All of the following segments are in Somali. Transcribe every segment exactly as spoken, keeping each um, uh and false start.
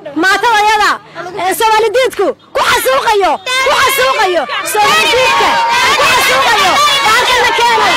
maatada yada Soomaaliyeedku ku xasuuqayo ku xasuuqayo Soomaaliyeedka ku xasuuqayo halkan la keenay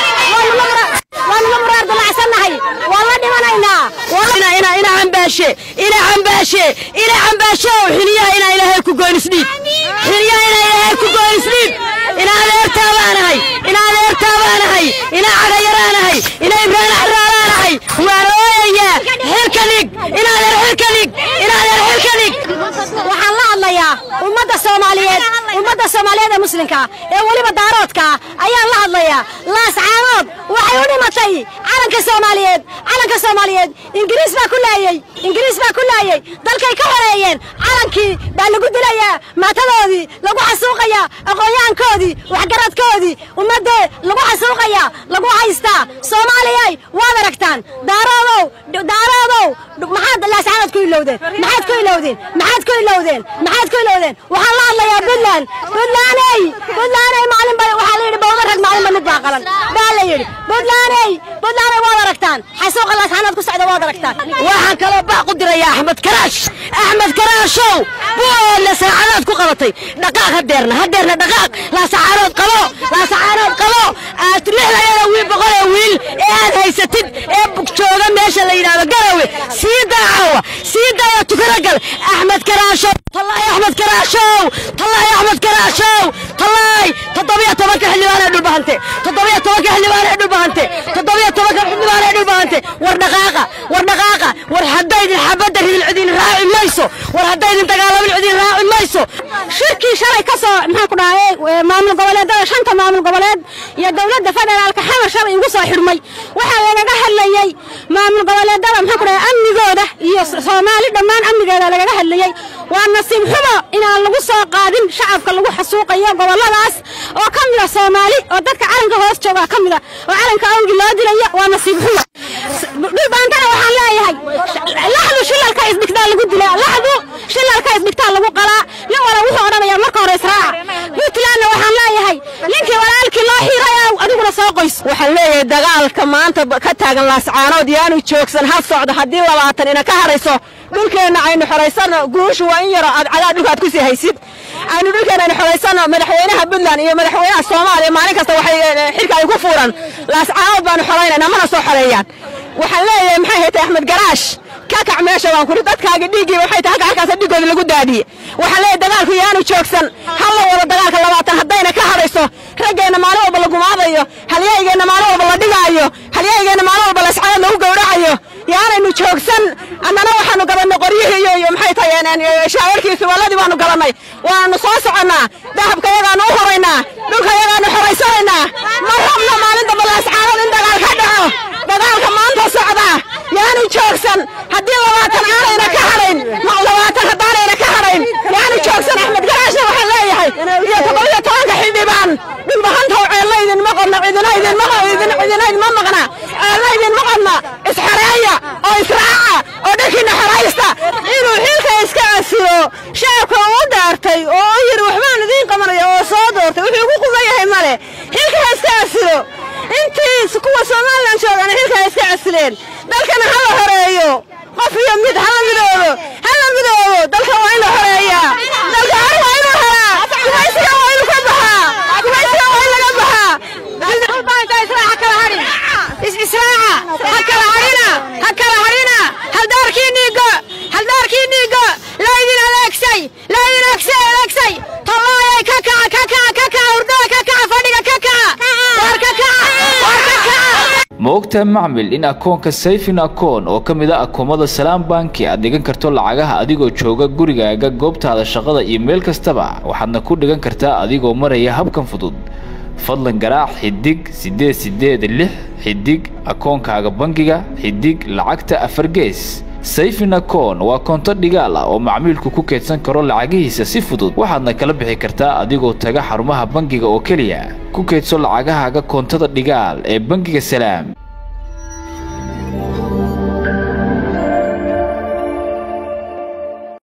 waan la muraad dalacsanahay wala dhimanayna wala ina ina ambaashe ina ambaashe ina ambaashe xiliya ina ilaahay ku goonisnid xiliya ina ilaahay ku goonisnid ina leertaabanahay ina leertaabanahay ina cagayaraanahay ina ibraan xaraanahay waarooya xilkalig ina leer xilkalig ina leer xilkalig waxaan la hadlayaa ummadda Soomaaliyeed ummadda Soomaaliyeed ee muslimka ee waliba daaroodka ayaan la hadlayaa laas caanood waxay u dhimatay calanka Soomaaliyeed calanka Soomaaliyeed Ingiriis baa ku laayay Ingiriis baa ku laayay dalkay ka horeeyeen calankii baa lagu dilayaa maatadoodii lagu xasuuqayaa aqoonyahankoodii waxgaradkoodii ummadda lagu xasuuqayaa lagu haystaa Soomaaliyeed waad aragtaan daaroodow daaroodow maxaad laas caanood ku ilowdeen maxaad ku ilowdeen maxaad ku ilowdeen maxaad ku ilowdeen waxaan la hadlayaa Puntland Puntlandey Puntlandey maalin baa waxa la yiri bawda rag maalin mid baa qalan baa la yiri Puntlandey Puntlandey waad aragtaan xasuuqa laas caanood ku socda waad aragtaan waxaan kala baa ku diray Axmed Karaash Axmed Karaashow buu la saacadaad ku qabatay dhaqaaq hadeerna hadeerna dhaqaaq la saacadaad qabo la saacadaad qabo aad leeyahay wiil boqol wiil ee aad haysatid ee jooga meesha la yiraahdo Garawe سيدا سيدا يا تكرجل أحمد كراشو طلع يا أحمد كراشو طلع يا أحمد كراشو طلع تطبيع توكل اللي وانا ادو بهانتي تطبيع توكل اللي وانا ادو بهانتي تطبيع توكل اللي وانا ادو بهانتي ورنقاقه ورنقاقه ورحدايد الحبد العدين راعي ميسو ورحدايد دغالب العدين راعي ميسو شركي شري كسو maxaa ku dhahay maamul goboleedada shanta maamul goboleed iyo dawladda federaalka xamar shalay ugu soo xirmay waxa laga hadlayay maamul goboleedada maxaa ku dhahay amnigooda iyo Soomaali dhamaan amnigeeda laga hadlayay waa nasiib xumo in aan lagu soo qaadin shacabka lagu xasuuqayo goboladaas oo kamida Soomaali oo dadka calanka hoos jooga kamida oo calanka awgi loo dilayo waa nasiib xumo dhulbaantana waxaan leeyahay laxdu shilalka isbigtaa lagu dilaa laxdu shilalka isbigtaa lagu qalaa nin wala wuxuu oranaya marka hore israaca Puntland waxaan leeyahay ninkii walaalkii loo xiray adiguna soo qoys waxaan leeyahay dagaalka maanta ka taagan laas caanood yaanu joogsan ha socdo hadii labaatan ina ka harayso dhulkeena aynu xoreysano guushu waa in yar aad cadaad dhulkaad ku sii haysid aynu dhulkeena aynu xoreysano madaxweynaha Puntland iyo madaxweynaha Soomaaliya maalin kasta waxay xilka ay ku fuuran laas caanood baan xoreynaa mana soo xoreeyaan waxaan leeyahay maxay haytay Axmed Garaash ka kac meesha waan ku dadkaaga dhigi waxay tahay halkaas dhigooda lagu daadiyay waxaan leeyahay dagaalku yaanu joogsan hal wada dagaalka labaatan hadayna ka harayso raggeena maalin walba lagu maadayo halyeeygeena maalin walba la dhigaayo halyeeygeena maalin walba la iscaad lagu gowracayo yaanu joogsan annana waxaanu gabanay qoryihiyo iyo maxay tahay shaawirkiisa waladii waanu galanay waanu soo soconaa dahabka yagaanu u horeynaa dhulka yagaanu xoreysanaa ma rabno maalin daba la iscaad in dagaal ka dhaco dagaalka maanta socda yaanu joogsan hadii labaatan aanayna ka harayn ma labaatan hadaanayna ka harayn yaanu joogsan Axmed Garaash waxa leeyahay iyo todoba tobanka xildhibaan dhulbahanta ceelaydin ma qodna cidinaydin ma qodna cidinayd ma maqna ceelaydin ma qodna isxareeya oo israaca oo dhakina xaraysta inuu xilka iska asiro shacabka uu daartay oo yiri waxbaan idin qabanaya oo soo doortay wuxuu ugu qubayahay male xilka iska asiro intii kuwa Soomaaliland joogan xilka iska asileen dalkana hala horeeyo qof iyo mid hala midoobo hala midoobo dalka waa in la horeeyaa dalka waa in la horaa kumaysiga waa in ka baxaa kumaysiga waa in laga baxaa dalbaanta israaca kala harin is israaca hakala harina hakala harina hal daarkii niigo hal daarkii niigo la idin aleegsay la idin aleegsay aleegsay tolay ka ka ka ka ka ka urda ka ka fadhiga ka ka war ka ka war ka ka ma ogtahay macmil in akoonka Sayfin akoon oo ka mid ah akoomada Salaam Banki aad dhigan karto lacagaha adigoo jooga gurigaaga goobtaada shaqada iyo meel kastaba waxaadna ku dhigan kartaa adigoo maraya habkan fudud fadlan garaac xidig sideed sideed lix xidig akoonkaaga bangiga xidig lacagta afar gees Sayfin akoon waa konto dhigaal ah oo macmiilku ku keedsan karo lacagihiisa si fudud waxaadna kala bixi kartaa adigoo taga xarumaha bangiga oo kaliya ku keedso lacagahaaga kontada dhigaal ee bangiga Salaam